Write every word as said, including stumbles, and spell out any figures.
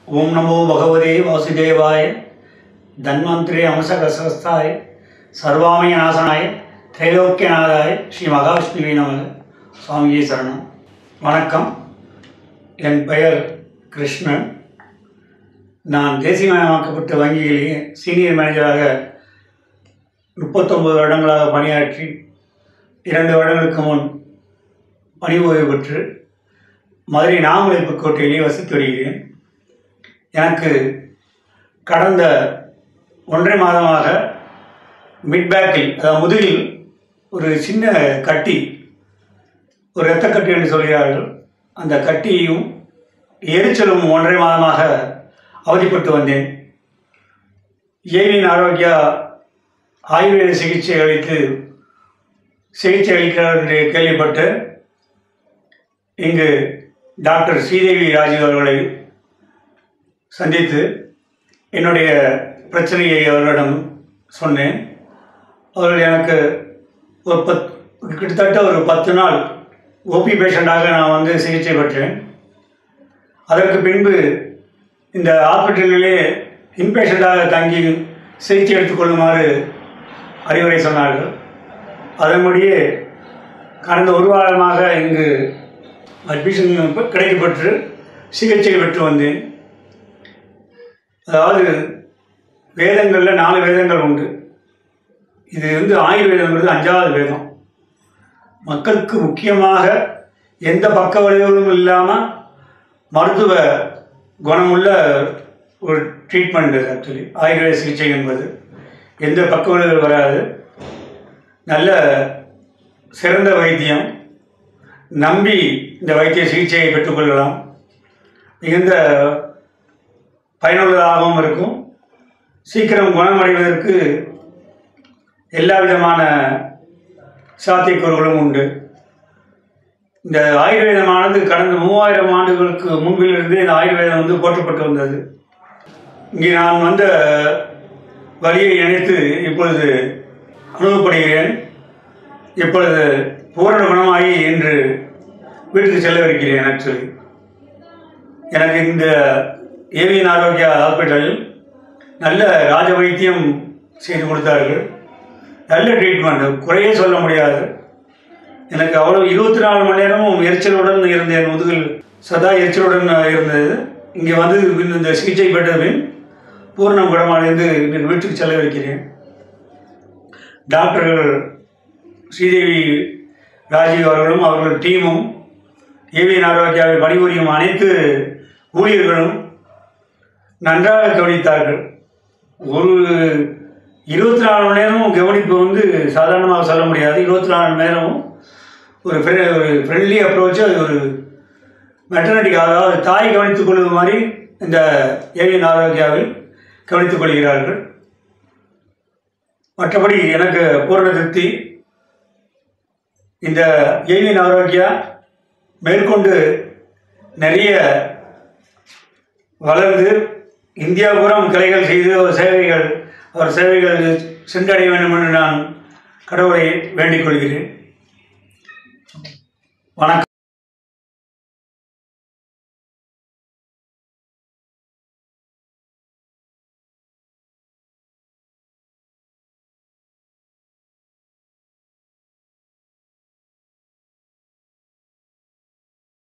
ओम नमो भगवते वासुदेवाय धन्वंतरे अमसकस्रस्ताय सर्वामय नाशनाय त्रैलोक्यनाथाय श्री महाविष्णुवे नमः स्वामी शरणम वणक्कम என் பெயர் கிருஷ்ணன் நான் தேசியமயமாக்கப்பட்ட வங்கியிலே சீனியர் மேனேஜராக முப்பத்தொன்பது வருடங்களாக பணியாற்றி இரண்டு வருடங்களுக்கு முன் பணி ஓய்வு பெற்று மதுரை நாமலை புக்கோட்டையிலே வசித்து வருகிறேன். எனக்கு கடந்த ஒன்றரை மாதமாக மிட் பேக்கில் அதாவது முதுகில் ஒரு சின்ன கட்டி, ஒரு இரத்த கட்டி என்று சொல்கிறார்கள், அந்த கட்டியும் எரிச்சலும் ஒன்றரை மாதமாக அவதிப்பட்டு வந்தேன். ஏவின் ஆரோக்கியா ஆயுர்வேத சிகிச்சை அளித்து சிகிச்சை அளிக்கிறார் என்று கேள்விப்பட்டு இங்கு டாக்டர் ஸ்ரீதேவி ராஜீவ் அவர்களை சந்தித்து என்னுடைய பிரச்சனையை அவர்களிடம் சொன்னேன். அவர்கள் எனக்கு ஒரு பத் கிட்டத்தட்ட ஒரு பத்து நாள் ஓபி பேஷண்டாக நான் வந்து சிகிச்சை பெற்றேன். அதற்கு பின்பு இந்த ஹாஸ்பிட்டலிலே இன்பேஷண்டாக தங்கி சிகிச்சை எடுத்துக்கொள்ளுமாறு அறிவுரை சொன்னார்கள். அதன்படியே கடந்த ஒரு வாரமாக இங்கு அட்மிஷன் கிடைக்கப்பட்டு சிகிச்சை பெற்று வந்தேன். அதாவது வேதங்களில் நாலு வேதங்கள் உண்டு. இது வந்து ஆயுர்வேதங்கிறது அஞ்சாவது வேதம். மக்களுக்கு முக்கியமாக எந்த பக்க விளைவுகளும் இல்லாமல் மருத்துவ குணமுள்ள ஒரு ட்ரீட்மெண்ட். ஆக்சுவலி ஆயுர்வேத சிகிச்சை என்பது எந்த பக்க விளைவுகள் வராது, நல்ல சிறந்த வைத்தியம், நம்பி இந்த வைத்திய சிகிச்சையை பெற்றுக்கொள்ளலாம், மிகுந்த பயனுள்ளதாகவும் இருக்கும். சீக்கிரம் குணமடைவதற்கு எல்லா விதமான சாத்தியக்கூறுகளும் உண்டு. இந்த ஆயுர்வேதமானது கடந்த மூவாயிரம் ஆண்டுகளுக்கு முன்பிலிருந்து இந்த ஆயுர்வேதம் வந்து போற்றப்பட்டு வந்தது. இங்கே நான் வந்த வழியை நினைத்து இப்பொழுது அனுபவப்படுகிறேன். இப்பொழுது பூரண குணமாகி என்று வீட்டுக்கு செல்லவிருக்கிறேன். ஆக்சுவலி எனக்கு இந்த ஏவிஎன் ஆரோக்கியா ஹாஸ்பிட்டலில் நல்ல ராஜ வைத்தியம் செய்து கொடுத்தார்கள். நல்ல ட்ரீட்மெண்ட், குறையே சொல்ல முடியாது. எனக்கு அவ்வளோ இருபத்தி நாலு மணி நேரமும் எரிச்சலுடன் இருந்தேன். முதுகில் சதா எரிச்சலுடன் இருந்தது. இங்கே வந்து இந்த சிகிச்சை பெற்றபின் பூர்ணம் குணமடைந்து என் வீட்டுக்கு செல்லவிருக்கிறேன். டாக்டர்கள் ஸ்ரீதேவி ராஜீவ் அவர்களும் அவர்கள் டீமும் ஏவிஎன் ஆரோக்கியாவில் பணிபுரியும் அனைத்து ஊழியர்களும் நன்றாக கவனித்தார்கள். ஒரு இருபத்தி நாலு மணி நேரமும் கவனிப்பு வந்து சாதாரணமாக சொல்ல முடியாது. இருபத்தி நாலு மணி நேரமும் ஒரு ஒரு ஃப்ரெண்ட்லி அப்ரோச்சு, அது ஒரு மெட்டர்னிட்டி, அதாவது தாய் கவனித்துக் கொள்வது மாதிரி இந்த ஏவிஎன் ஆரோக்கியாவில் கவனித்துக் கொள்கிறார்கள். மற்றபடி எனக்கு பூரண திருப்தி. இந்த ஏவிஎன் ஆரோக்கியா மேற்கொண்டு நிறைய வளர்ந்து இந்தியா பூரம் கிளைகள் செய்து ஒரு சேவைகள் அவர் சேவைகள் சென்றடைய வேண்டும் என்று நான் கடவுளை வேண்டிக் கொள்கிறேன். வணக்கம்.